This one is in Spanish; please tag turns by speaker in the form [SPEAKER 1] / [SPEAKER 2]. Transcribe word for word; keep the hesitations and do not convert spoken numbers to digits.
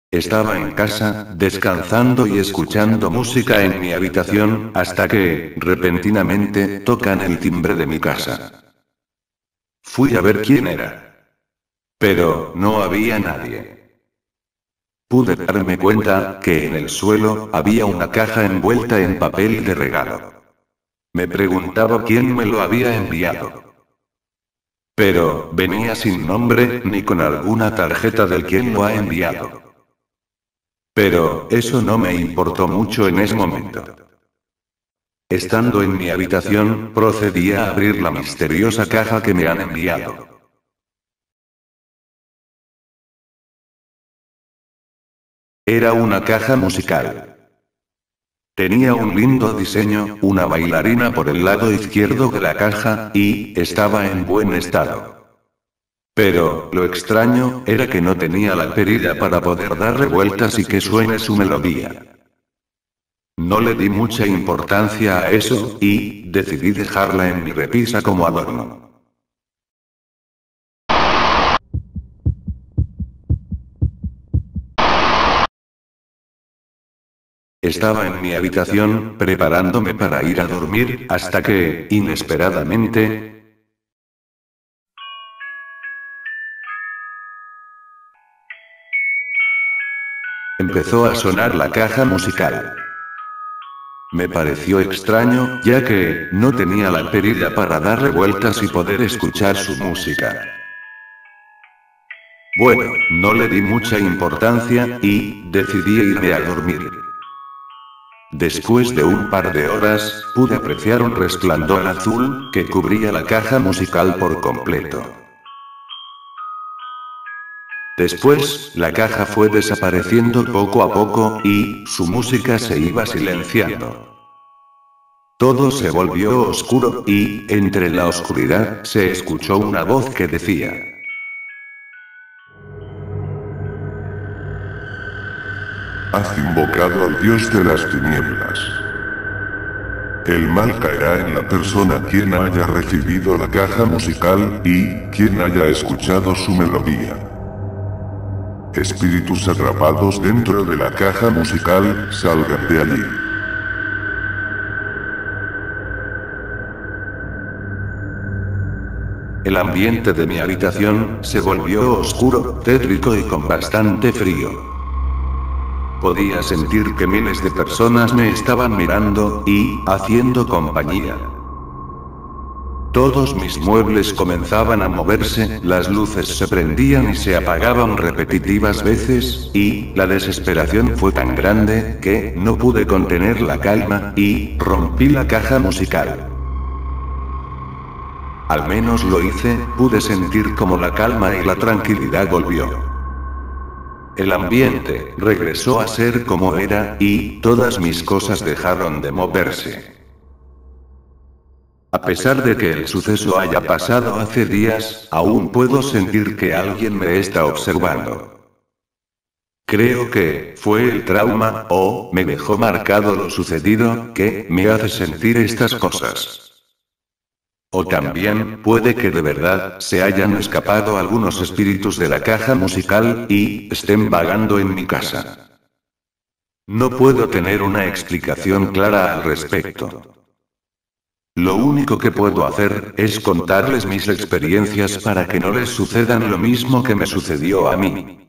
[SPEAKER 1] Estaba en casa, descansando y escuchando música en mi habitación, hasta que, repentinamente, tocan el timbre de mi casa. Fui a ver quién era. Pero, no había nadie. Pude darme cuenta, que en el suelo, había una caja envuelta en papel de regalo. Me preguntaba quién me lo había enviado. Pero, venía sin nombre, ni con alguna tarjeta del quien lo ha enviado. Pero, eso no me importó mucho en ese momento. Estando en mi habitación, procedí a abrir la misteriosa caja que me han enviado. Era una caja musical. Tenía un lindo diseño, una bailarina por el lado izquierdo de la caja, y estaba en buen estado. Pero, lo extraño, era que no tenía la perilla para poder darle vueltas y que suene su melodía. No le di mucha importancia a eso, y decidí dejarla en mi repisa como adorno. Estaba en mi habitación, preparándome para ir a dormir, hasta que, inesperadamente, empezó a sonar la caja musical. Me pareció extraño, ya que no tenía la perilla para darle vueltas y poder escuchar su música. Bueno, no le di mucha importancia, y decidí irme a dormir. Después de un par de horas, pude apreciar un resplandor azul, que cubría la caja musical por completo. Después, la caja fue desapareciendo poco a poco, y su música se iba silenciando. Todo se volvió oscuro, y, entre la oscuridad, se escuchó una voz que decía:
[SPEAKER 2] Has invocado al dios de las tinieblas. El mal caerá en la persona quien haya recibido la caja musical, y quien haya escuchado su melodía. Espíritus atrapados dentro de la caja musical, salgan de allí.
[SPEAKER 1] El ambiente de mi habitación se volvió oscuro, tétrico y con bastante frío. Podía sentir que miles de personas me estaban mirando, y haciendo compañía. Todos mis muebles comenzaban a moverse, las luces se prendían y se apagaban repetitivas veces, y la desesperación fue tan grande, que no pude contener la calma, y rompí la caja musical. Al menos lo hice, pude sentir como la calma y la tranquilidad volvió. El ambiente regresó a ser como era, y todas mis cosas dejaron de moverse. A pesar de que el suceso haya pasado hace días, aún puedo sentir que alguien me está observando. Creo que fue el trauma, o me dejó marcado lo sucedido, que me hace sentir estas cosas. O también, puede que de verdad, se hayan escapado algunos espíritus de la caja musical, y estén vagando en mi casa. No puedo tener una explicación clara al respecto. Lo único que puedo hacer, es contarles mis experiencias para que no les sucedan lo mismo que me sucedió a mí.